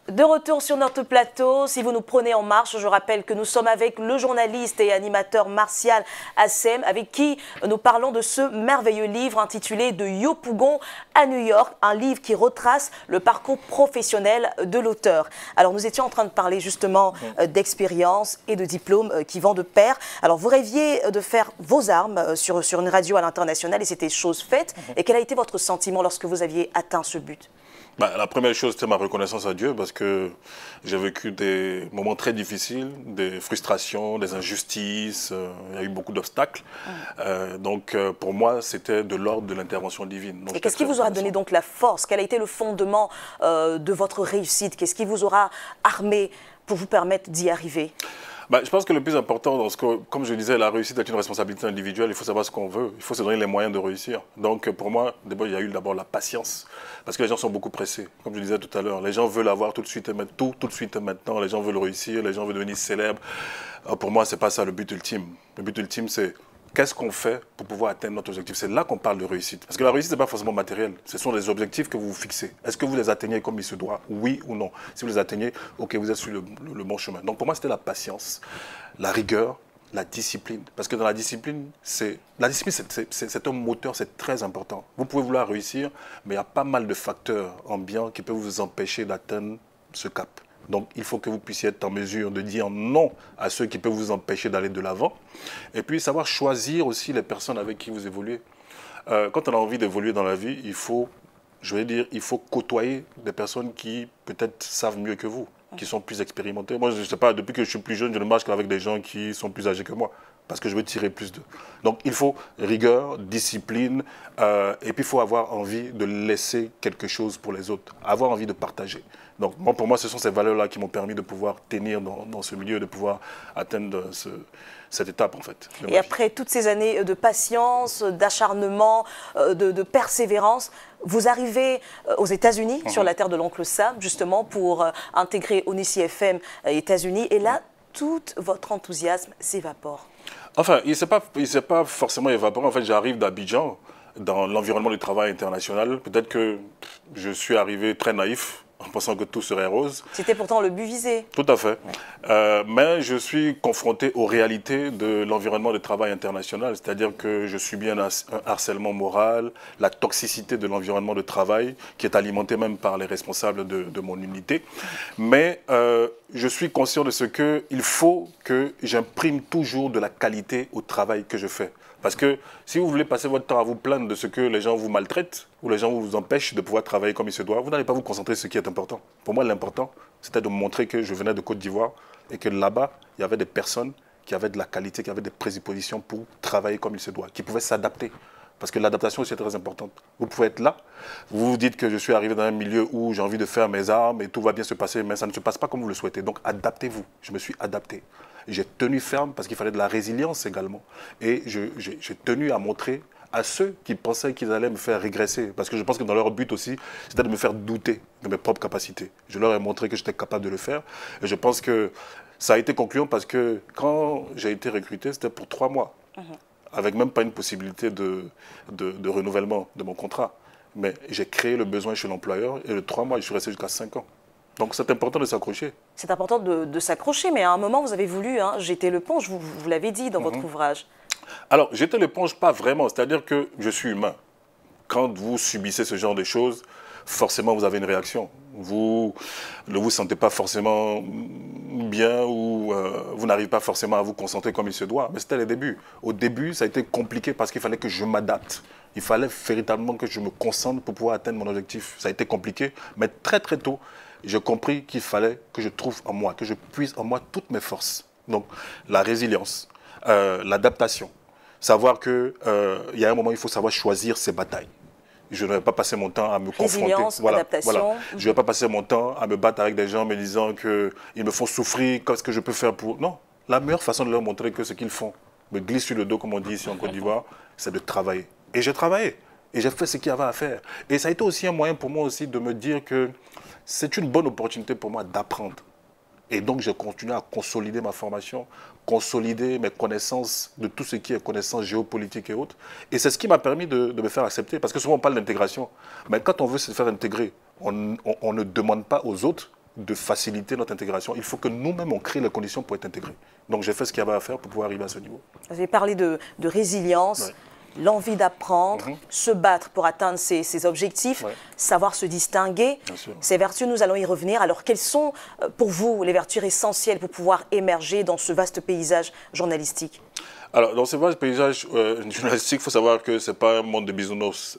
De retour sur notre plateau, si vous nous prenez en marche, je rappelle que nous sommes avec le journaliste et animateur Martial Hassem, avec qui nous parlons de ce merveilleux livre intitulé « De Yopougon à New York », un livre qui retrace le parcours professionnel de l'auteur. Alors nous étions en train de parler justement d'expérience et de diplôme qui vont de pair. Alors vous rêviez de faire vos armes sur une radio à l'international et c'était chose faite. Et quel a été votre sentiment lorsque vous aviez atteint ce but ? La première chose, c'était ma reconnaissance à Dieu parce que j'ai vécu des moments très difficiles, des frustrations, des injustices, il y a eu beaucoup d'obstacles. Donc pour moi, c'était de l'ordre de l'intervention divine. Donc, et qu'est-ce qui vous aura donné donc la force? Quel a été le fondement de votre réussite? Qu'est-ce qui vous aura armé pour vous permettre d'y arriver? Je pense que le plus important, dans ce que, comme je disais, la réussite est une responsabilité individuelle. Il faut savoir ce qu'on veut. Il faut se donner les moyens de réussir. Donc, pour moi, il y a eu d'abord la patience. Parce que les gens sont beaucoup pressés. Comme je disais tout à l'heure, les gens veulent avoir tout de suite et maintenant. Tout de suite et maintenant. Les gens veulent réussir. Les gens veulent devenir célèbres. Alors, pour moi, ce n'est pas ça le but ultime. Le but ultime, c'est qu'est-ce qu'on fait pour pouvoir atteindre notre objectif? C'est là qu'on parle de réussite. Parce que la réussite, ce n'est pas forcément matériel. Ce sont les objectifs que vous vous fixez. Est-ce que vous les atteignez comme il se doit? Oui ou non? Si vous les atteignez, ok, vous êtes sur le bon chemin. Donc pour moi, c'était la patience, la rigueur, la discipline. Parce que dans la discipline, c'est un moteur, c'est très important. Vous pouvez vouloir réussir, mais il y a pas mal de facteurs ambiants qui peuvent vous empêcher d'atteindre ce cap. Donc, il faut que vous puissiez être en mesure de dire non à ceux qui peuvent vous empêcher d'aller de l'avant. Et puis, savoir choisir aussi les personnes avec qui vous évoluez. Quand on a envie d'évoluer dans la vie, il faut côtoyer des personnes qui, peut-être, savent mieux que vous, qui sont plus expérimentées. Moi, je ne sais pas, depuis que je suis plus jeune, je ne marche qu'avec des gens qui sont plus âgés que moi, parce que je veux tirer plus d'eux. Donc, il faut rigueur, discipline, et puis il faut avoir envie de laisser quelque chose pour les autres, avoir envie de partager. Donc, pour moi, ce sont ces valeurs-là qui m'ont permis de pouvoir tenir dans ce milieu, de pouvoir atteindre cette étape, en fait. Et après toutes ces années de patience, d'acharnement, de persévérance, vous arrivez aux États-Unis, sur la terre de l'oncle Sam, justement, pour intégrer Onissi FM États-Unis. Et là, tout votre enthousiasme s'évapore. Enfin, il ne s'est pas forcément évaporé. En fait, j'arrive d'Abidjan, dans l'environnement du travail international. Peut-être que je suis arrivé très naïf, en pensant que tout serait rose. C'était pourtant le but visé. Tout à fait. Mais je suis confronté aux réalités de l'environnement de travail international, c'est-à-dire que je subis un harcèlement moral, la toxicité de l'environnement de travail, qui est alimenté même par les responsables de mon unité. Mais je suis conscient de ce qu'il faut que j'imprime toujours de la qualité au travail que je fais. Parce que si vous voulez passer votre temps à vous plaindre de ce que les gens vous maltraitent ou les gens vous empêchent de pouvoir travailler comme il se doit, vous n'allez pas vous concentrer sur ce qui est important. Pour moi, l'important, c'était de montrer que je venais de Côte d'Ivoire et que là-bas, il y avait des personnes qui avaient de la qualité, qui avaient des prédispositions pour travailler comme il se doit, qui pouvaient s'adapter. Parce que l'adaptation aussi est très importante. Vous pouvez être là, vous vous dites que je suis arrivé dans un milieu où j'ai envie de faire mes armes et tout va bien se passer, mais ça ne se passe pas comme vous le souhaitez. Donc adaptez-vous. Je me suis adapté. J'ai tenu ferme parce qu'il fallait de la résilience également. Et j'ai tenu à montrer à ceux qui pensaient qu'ils allaient me faire régresser. Parce que je pense que dans leur but aussi, c'était de me faire douter de mes propres capacités. Je leur ai montré que j'étais capable de le faire. Et je pense que ça a été concluant parce que quand j'ai été recruté, c'était pour 3 mois. Avec même pas une possibilité de renouvellement de mon contrat. Mais j'ai créé le besoin chez l'employeur et le 3 mois, je suis resté jusqu'à 5 ans. Donc c'est important de s'accrocher. C'est important de s'accrocher, mais à un moment, vous avez voulu jeter l'éponge, vous l'avez dit dans votre ouvrage. Alors, jeter l'éponge, pas vraiment. C'est-à-dire que je suis humain. Quand vous subissez ce genre de choses, forcément, vous avez une réaction. Vous ne vous sentez pas forcément bien ou vous n'arrivez pas forcément à vous concentrer comme il se doit. Mais c'était les débuts. Au début, ça a été compliqué parce qu'il fallait que je m'adapte. Il fallait véritablement que je me concentre pour pouvoir atteindre mon objectif. Ça a été compliqué, mais très très tôt, j'ai compris qu'il fallait que je trouve en moi, que je puise en moi toutes mes forces. Donc, la résilience, l'adaptation. Savoir qu'il y a un moment, il faut savoir choisir ses batailles. Je ne vais pas passer mon temps à me confronter. Adaptation. Voilà. Je ne vais pas passer mon temps à me battre avec des gens me disant qu'ils me font souffrir, qu'est-ce que je peux faire pour... Non, la meilleure façon de leur montrer que ce qu'ils font, me glisse sur le dos, comme on dit ici en Côte d'Ivoire, c'est de travailler. Et j'ai travaillé. Et j'ai fait ce qu'il y avait à faire. Et ça a été aussi un moyen pour moi aussi de me dire que c'est une bonne opportunité pour moi d'apprendre. Et donc, j'ai continué à consolider ma formation, consolider mes connaissances de tout ce qui est connaissances géopolitiques et autres. Et c'est ce qui m'a permis de me faire accepter. Parce que souvent, on parle d'intégration. Mais quand on veut se faire intégrer, on ne demande pas aux autres de faciliter notre intégration, il faut que nous-mêmes, on crée les conditions pour être intégrés. Donc j'ai fait ce qu'il y avait à faire pour pouvoir arriver à ce niveau. Vous avez parlé de résilience, l'envie d'apprendre, se battre pour atteindre ses objectifs, savoir se distinguer. Ces vertus, nous allons y revenir. Alors, quelles sont pour vous les vertus essentielles pour pouvoir émerger dans ce vaste paysage journalistique? Alors, dans ce vaste paysage journalistique, il faut savoir que ce n'est pas un monde de bisounours.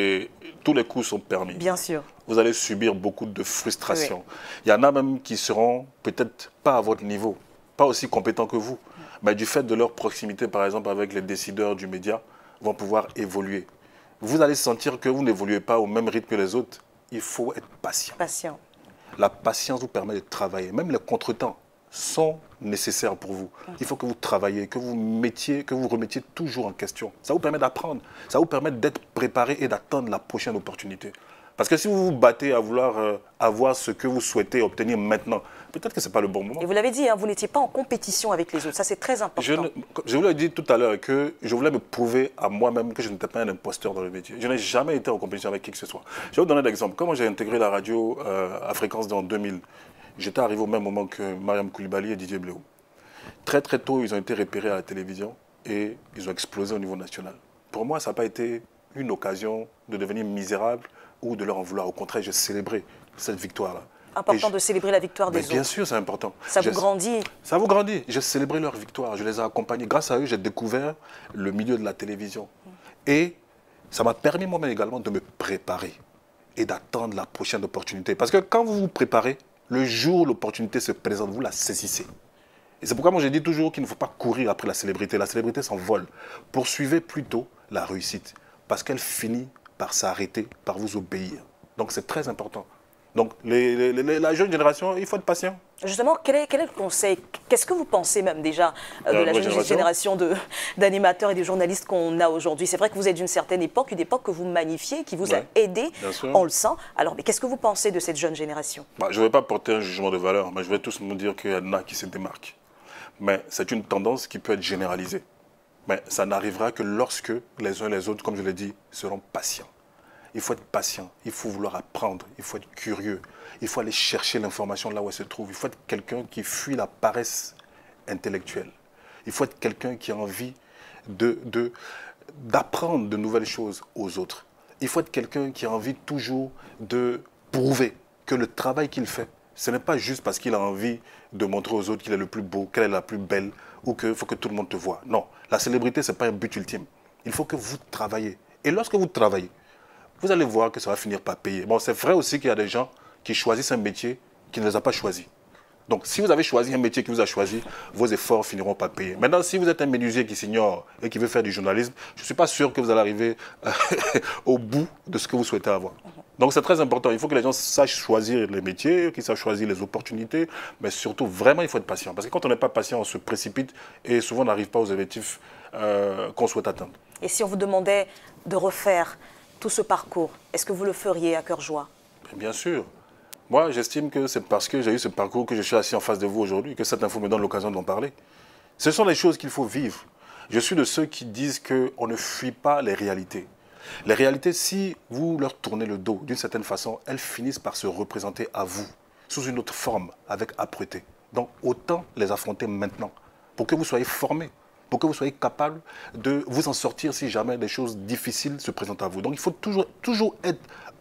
Tous les coups sont permis. Bien sûr. Vous allez subir beaucoup de frustration. Il y en a même qui seront peut-être pas à votre niveau, pas aussi compétents que vous, mais du fait de leur proximité, par exemple, avec les décideurs du média, vont pouvoir évoluer. Vous allez sentir que vous n'évoluez pas au même rythme que les autres. Il faut être patient. Patient. La patience vous permet de travailler. Même les contretemps sont nécessaires pour vous. Il faut que vous travaillez, que vous remettiez toujours en question. Ça vous permet d'apprendre. Ça vous permet d'être préparé et d'attendre la prochaine opportunité. Parce que si vous vous battez à vouloir avoir ce que vous souhaitez obtenir maintenant, peut-être que ce n'est pas le bon moment. Et vous l'avez dit, hein, vous n'étiez pas en compétition avec les autres. Ça, c'est très important. Je vous l'ai dit tout à l'heure que je voulais me prouver à moi-même que je n'étais pas un imposteur dans le métier. Je n'ai jamais été en compétition avec qui que ce soit. Je vais vous donner un exemple. Quand j'ai intégré la radio à fréquence en 2000, j'étais arrivé au même moment que Mariam Koulibaly et Didier Bléau. Très très tôt, ils ont été repérés à la télévision et ils ont explosé au niveau national. Pour moi, ça n'a pas été une occasion de devenir misérable ou de leur en vouloir. Au contraire, j'ai célébré cette victoire-là. Important de célébrer la victoire des autres. Bien sûr, c'est important. Ça vous grandit. Ça vous grandit. J'ai célébré leur victoire. Je les ai accompagnés. Grâce à eux, j'ai découvert le milieu de la télévision. Et ça m'a permis moi-même également de me préparer et d'attendre la prochaine opportunité. Parce que quand vous vous préparez, le jour où l'opportunité se présente, vous la saisissez. Et c'est pourquoi moi je dis toujours qu'il ne faut pas courir après la célébrité. La célébrité s'envole. Poursuivez plutôt la réussite. Parce qu'elle finit par s'arrêter, par vous obéir. Donc c'est très important. Donc la jeune génération, il faut être patient. Justement, quel est le conseil? Qu'est-ce que vous pensez même déjà de la jeune génération d'animateurs et de journalistes qu'on a aujourd'hui? C'est vrai que vous êtes d'une certaine époque, une époque que vous magnifiez, qui vous a aidé, on le sent. Alors, mais qu'est-ce que vous pensez de cette jeune génération? Je ne vais pas porter un jugement de valeur, mais je vais tous me dire qu'il y en a qui se démarquent. Mais c'est une tendance qui peut être généralisée. Mais ça n'arrivera que lorsque les uns et les autres, comme je l'ai dit, seront patients. Il faut être patient, il faut vouloir apprendre, il faut être curieux, il faut aller chercher l'information là où elle se trouve. Il faut être quelqu'un qui fuit la paresse intellectuelle. Il faut être quelqu'un qui a envie d'apprendre de nouvelles choses aux autres. Il faut être quelqu'un qui a envie toujours de prouver que le travail qu'il fait, ce n'est pas juste parce qu'il a envie de montrer aux autres qu'il est le plus beau, qu'elle est la plus belle, ou qu'il faut que tout le monde te voie. Non, la célébrité, ce n'est pas un but ultime. Il faut que vous travaillez. Et lorsque vous travaillez, vous allez voir que ça va finir par payer. Bon, c'est vrai aussi qu'il y a des gens qui choisissent un métier qui ne les a pas choisis. Donc, si vous avez choisi un métier qui vous a choisi, vos efforts finiront par payer. Maintenant, si vous êtes un menuisier qui s'ignore et qui veut faire du journalisme, je ne suis pas sûr que vous allez arriver au bout de ce que vous souhaitez avoir. Donc, c'est très important. Il faut que les gens sachent choisir les métiers, qu'ils sachent choisir les opportunités, mais surtout, vraiment, il faut être patient. Parce que quand on n'est pas patient, on se précipite et souvent, on n'arrive pas aux objectifs qu'on souhaite atteindre. Et si on vous demandait de refaire tout ce parcours, est-ce que vous le feriez à cœur joie? Bien sûr. Moi, j'estime que c'est parce que j'ai eu ce parcours que je suis assis en face de vous aujourd'hui, que cette info me donne l'occasion d'en parler. Ce sont les choses qu'il faut vivre. Je suis de ceux qui disent qu'on ne fuit pas les réalités. Les réalités, si vous leur tournez le dos d'une certaine façon, elles finissent par se représenter à vous, sous une autre forme, avec âpreté. Donc, autant les affronter maintenant, pour que vous soyez formés, pour que vous soyez capable de vous en sortir si jamais des choses difficiles se présentent à vous. Donc, il faut toujours être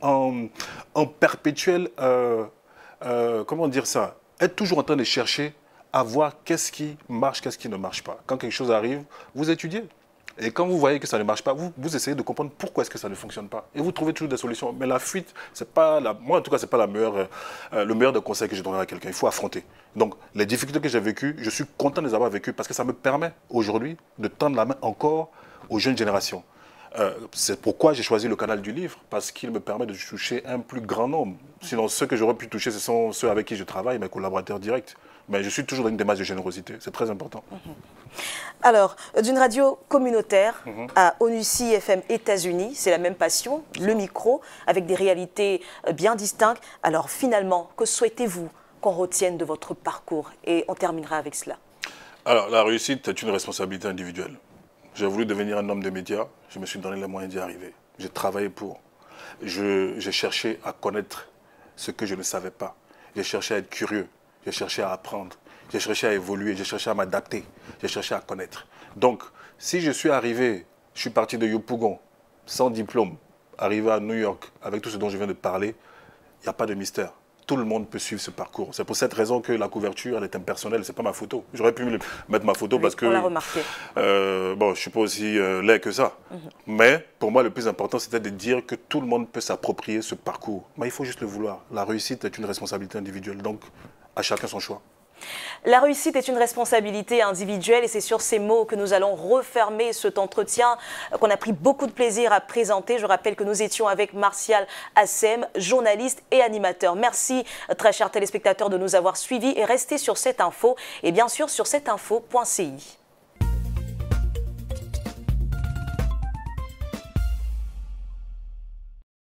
en perpétuel, comment dire ça, être toujours en train de chercher à voir qu'est-ce qui marche, qu'est-ce qui ne marche pas. Quand quelque chose arrive, vous étudiez. Et quand vous voyez que ça ne marche pas, vous essayez de comprendre pourquoi est-ce que ça ne fonctionne pas. Et vous trouvez toujours des solutions. Mais la fuite, c'est pas moi en tout cas, c'est pas le meilleur des conseils que je donnerai à quelqu'un. Il faut affronter. Donc les difficultés que j'ai vécues, je suis content de les avoir vécues parce que ça me permet aujourd'hui de tendre la main encore aux jeunes générations. C'est pourquoi j'ai choisi le canal du livre, parce qu'il me permet de toucher un plus grand nombre. Sinon, ceux que j'aurais pu toucher, ce sont ceux avec qui je travaille, mes collaborateurs directs. Mais je suis toujours dans une démarche de générosité, c'est très important. Alors, d'une radio communautaire à ONUCI FM États-Unis, c'est la même passion, le micro, avec des réalités bien distinctes. Alors finalement, que souhaitez-vous qu'on retienne de votre parcours? Et on terminera avec cela. Alors, la réussite est une responsabilité individuelle. J'ai voulu devenir un homme de médias, je me suis donné les moyens d'y arriver. J'ai travaillé pour. J'ai cherché à connaître ce que je ne savais pas. j'ai cherché à être curieux, j'ai cherché à apprendre, j'ai cherché à évoluer, j'ai cherché à m'adapter, j'ai cherché à connaître. Donc, si je suis arrivé, je suis parti de Yopougon, sans diplôme, arrivé à New York, avec tout ce dont je viens de parler, il n'y a pas de mystère. Tout le monde peut suivre ce parcours. C'est pour cette raison que la couverture, elle est impersonnelle, c'est pas ma photo. J'aurais pu mettre ma photo parce que... On l'a remarqué. Bon, je ne suis pas aussi laid que ça. Mais pour moi, le plus important, c'était de dire que tout le monde peut s'approprier ce parcours. Mais il faut juste le vouloir. La réussite est une responsabilité individuelle. Donc, à chacun son choix. La réussite est une responsabilité individuelle et c'est sur ces mots que nous allons refermer cet entretien qu'on a pris beaucoup de plaisir à présenter. Je rappelle que nous étions avec Martial Hassem, journaliste et animateur. Merci très chers téléspectateurs de nous avoir suivis et restez sur cette info et bien sûr sur cetteinfo.ci.